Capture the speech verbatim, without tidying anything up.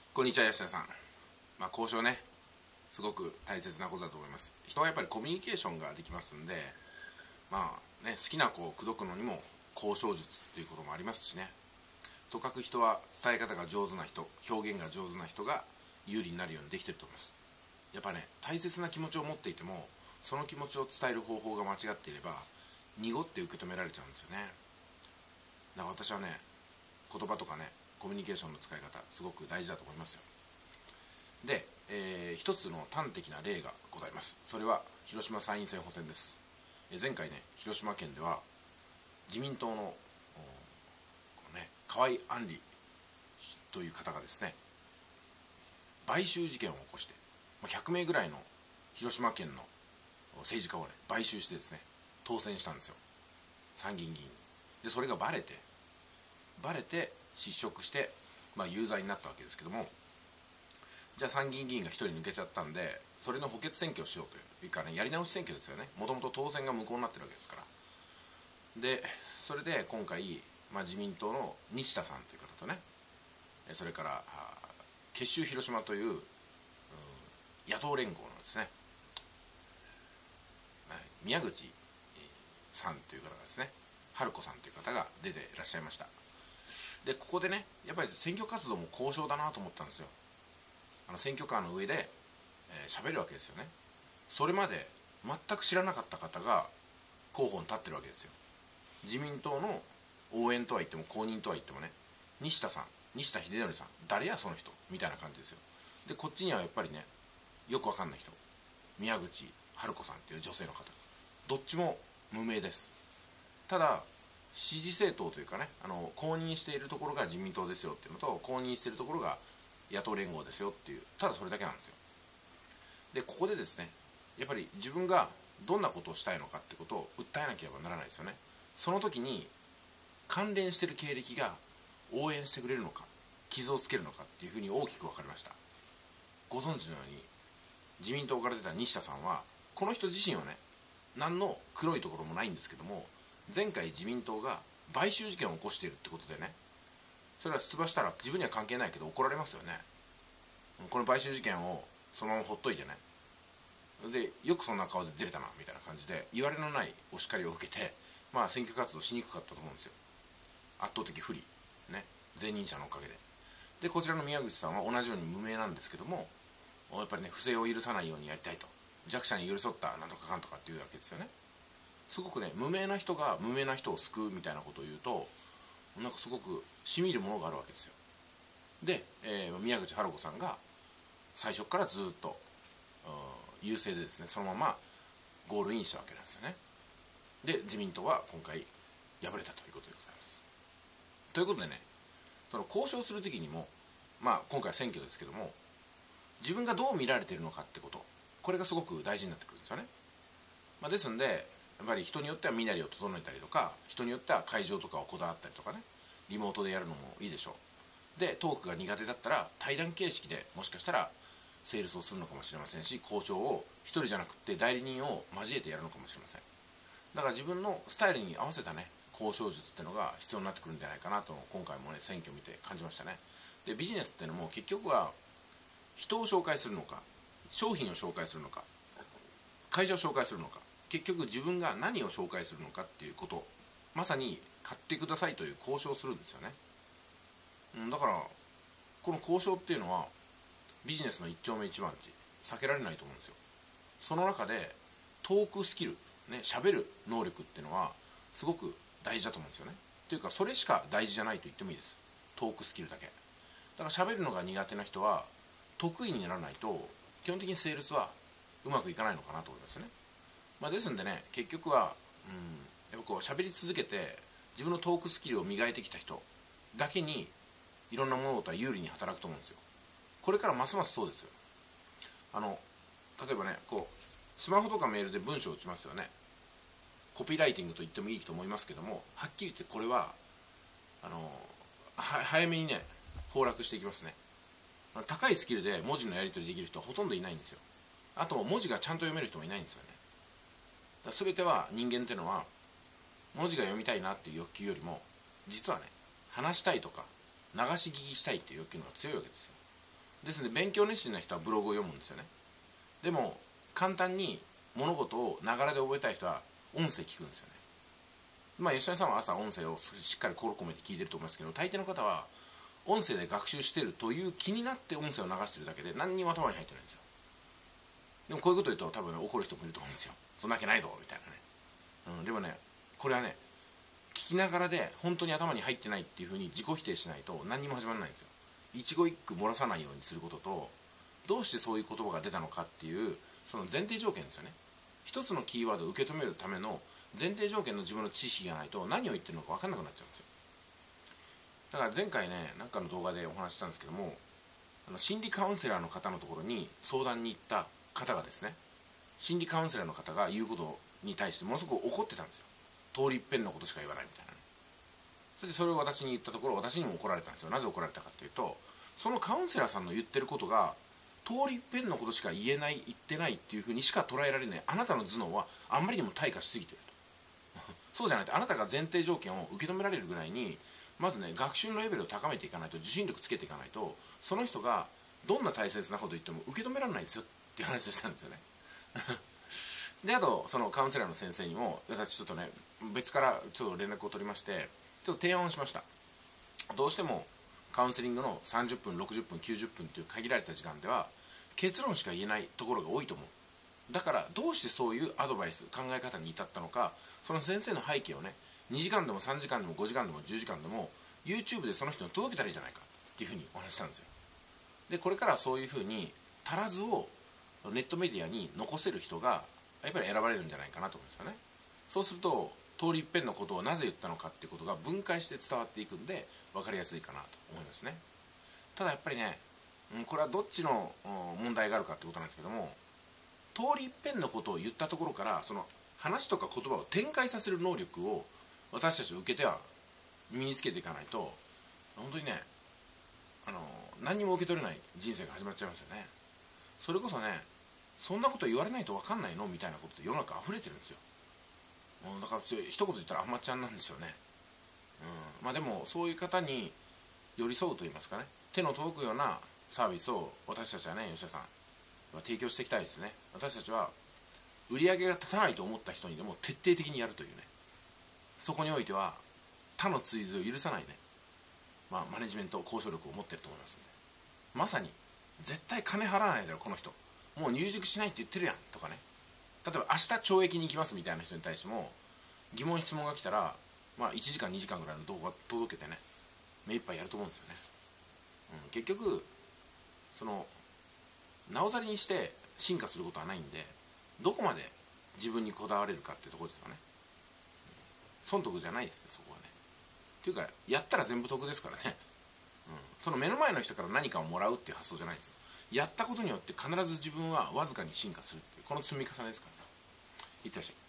こんにちは、吉田さん。まあ、交渉ね、すごく大切なことだと思います。人はやっぱりコミュニケーションができますんで、まあね、好きな子を口説くのにも交渉術っていうこともありますしね。とかく人は伝え方が上手な人、表現が上手な人が有利になるようにできてると思います。やっぱね、大切な気持ちを持っていても、その気持ちを伝える方法が間違っていれば、濁って受け止められちゃうんですよね。だから私はね、言葉とかね、コミュニケーションの使い方、すごく大事だと思いますよ。で、えー、一つの端的な例がございます。それは広島参院選補選です。えー、前回ね、広島県では自民党のこの、ね、河合案里という方がですね、買収事件を起こして、ひゃくめいぐらいの広島県の政治家をね、買収してですね、当選したんですよ、参議院議員に。で、それがバレて、バレて失職して、まあ、有罪になったわけですけども、じゃあ参議院議員がひとり抜けちゃったんで、それの補欠選挙をしようというかね、やり直し選挙ですよね。もともと当選が無効になってるわけですから。で、それで今回、まあ、自民党の西田さんという方とね、それから結集広島という、うん、野党連合のですね、宮口さんという方がですね、春子さんという方が出ていらっしゃいました。で、ここでね、やっぱり選挙活動も交渉だなと思ったんですよ。あの選挙カーの上で喋、えー、るわけですよね。それまで全く知らなかった方が候補に立ってるわけですよ。自民党の応援とは言っても公認とは言ってもね、西田さん、西田秀則さん、誰やその人みたいな感じですよ。で、こっちにはやっぱりね、よくわかんない人、宮口春子さんっていう女性の方、どっちも無名です。ただ支持政党というかね、あの公認しているところが自民党ですよっていうのと、公認しているところが野党連合ですよっていう、ただそれだけなんですよ。で、ここでですね、やっぱり自分がどんなことをしたいのかってことを訴えなければならないですよね。その時に関連している経歴が応援してくれるのか傷をつけるのかっていうふうに大きく分かりました。ご存知のように、自民党から出た西田さんは、この人自身はね、何の黒いところもないんですけども、前回自民党が買収事件を起こしているってことでね、それは出馬したら自分には関係ないけど怒られますよね。この買収事件をそのままほっといてね、でよくそんな顔で出れたなみたいな感じで言われのないお叱りを受けて、まあ選挙活動しにくかったと思うんですよ。圧倒的不利ね、前任者のおかげで。で、こちらの宮口さんは同じように無名なんですけども、やっぱりね、不正を許さないようにやりたいと、弱者に寄り添ったなんとかかんとかっていうわけですよね。すごくね、無名な人が無名な人を救うみたいなことを言うと、なんかすごくしみるものがあるわけですよ。で、えー、宮口春子さんが最初からずっと優勢でですね、そのままゴールインしたわけなんですよね。で、自民党は今回敗れたということでございます。ということでね、その交渉する時にも、まあ今回は選挙ですけども、自分がどう見られているのかってこと、これがすごく大事になってくるんですよね。まあ、ですんで、やっぱり人によっては身なりを整えたりとか、人によっては会場とかをこだわったりとかね、リモートでやるのもいいでしょう。で、トークが苦手だったら対談形式でもしかしたらセールスをするのかもしれませんし、交渉を一人じゃなくて代理人を交えてやるのかもしれません。だから自分のスタイルに合わせたね、交渉術っていうのが必要になってくるんじゃないかなと、今回もね、選挙を見て感じましたね。で、ビジネスっていうのも結局は人を紹介するのか、商品を紹介するのか、会社を紹介するのか、結局自分が何を紹介するのかっていうこと、まさに買ってくださいという交渉をするんですよね。だからこの交渉っていうのはビジネスの一丁目一番地、避けられないと思うんですよ。その中でトークスキルね、喋る能力っていうのはすごく大事だと思うんですよね。というか、それしか大事じゃないと言ってもいいです。トークスキルだけ。だから喋るのが苦手な人は得意にならないと基本的にセールスはうまくいかないのかなと思いますよね。まあ、ですんでね、結局は、うん、やっぱこう喋り続けて自分のトークスキルを磨いてきた人だけにいろんな物事は有利に働くと思うんですよ。これからますますそうですよ。あの例えばね、こうスマホとかメールで文章を打ちますよね。コピーライティングと言ってもいいと思いますけども、はっきり言ってこれはあのは早めにね崩落していきますね。高いスキルで文字のやり取りできる人はほとんどいないんですよ。あと文字がちゃんと読める人もいないんですよね。だ全ては人間っていうのは文字が読みたいなっていう欲求よりも、実はね、話したいとか流し聞きしたいっていう欲求の方が強いわけですよ。 ですので勉強熱心な人はブログを読むんですよね。でも簡単に物事をながらで覚えたい人は音声聞くんですよね。まあ吉谷さんは朝音声をしっかり心込めて聞いてると思いますけど、大抵の方は音声で学習してるという気になって音声を流してるだけで何にも頭に入ってないんですよ。でもこういうこと言うと多分、ね、怒る人もいると思うんですよ。そんなわけないぞみたいなね、うん、でもねこれはね聞きながらで本当に頭に入ってないっていうふうに自己否定しないと何にも始まらないんですよ。一語一句漏らさないようにすることと、どうしてそういう言葉が出たのかっていうその前提条件ですよね。一つのキーワードを受け止めるための前提条件の自分の知識がないと何を言ってるのか分かんなくなっちゃうんですよ。だから前回ね何かの動画でお話ししたんですけども、あの心理カウンセラーの方のところに相談に行った方がですね、心理カウンセラーの方が言うことに対してものすごく怒ってたんですよ。通り一遍のことしか言わないみたいな。それでそれを私に言ったところ、私にも怒られたんですよ。なぜ怒られたかっていうと、そのカウンセラーさんの言ってることが通り一遍のことしか言えない、言ってないっていうふうにしか捉えられない、あなたの頭脳はあんまりにも退化しすぎているとそうじゃないと、あなたが前提条件を受け止められるぐらいにまずね学習のレベルを高めていかないと、受信力つけていかないと、その人がどんな大切なこと言っても受け止められないですよっていう話をしたんですよねであとそのカウンセラーの先生にも私ちょっとね別からちょっと連絡を取りまして、ちょっと提案をしました。どうしてもカウンセリングのさんじゅっぷんろくじゅっぷんきゅうじゅっぷんという限られた時間では結論しか言えないところが多いと思う。だからどうしてそういうアドバイス、考え方に至ったのか、その先生の背景をねにじかんでもさんじかんでもごじかんでもじゅうじかんでも YouTube でその人に届けたらいいじゃないかっていうふうにお話したんですよ。でこれからそういうふうに足らずをネットメディアに残せる人がやっぱり選ばれるんじゃないかなと思うんですよね。そうすると通り一遍のことをなぜ言ったのかっていうことが分解して伝わっていくんで分かりやすいかなと思いますね。ただやっぱりね、これはどっちの問題があるかってことなんですけども、通り一遍のことを言ったところからその話とか言葉を展開させる能力を私たち受けては身につけていかないと、本当にねあの何にも受け取れない人生が始まっちゃいますよね。それこそね、そんなこと言われないと分かんないのみたいなことって世の中溢れてるんですよ。だから一言言ったらあんまちゃんなんですよね。うん、まあでもそういう方に寄り添うと言いますかね、手の届くようなサービスを私たちはね吉田さん提供していきたいですね。私たちは売り上げが立たないと思った人にでも徹底的にやるというね、そこにおいては他の追随を許さないね、まあ、マネジメント交渉力を持っていると思いますんで、まさに絶対金払わないだろこの人、もう入塾しないって言ってるやんとかね、例えば明日懲役に行きますみたいな人に対しても疑問質問が来たら、まあ、いちじかんにじかんぐらいの動画届けてね目いっぱいやると思うんですよね。うん、結局そのなおざりにして進化することはないんで、どこまで自分にこだわれるかっていうところですよね。損得じゃないですねそこはね。っていうかやったら全部得ですからね、うん、その目の前の人から何かをもらうっていう発想じゃないんですよ。やったことによって必ず自分はわずかに進化するっていうこの積み重ねですからね。いってらっしゃい。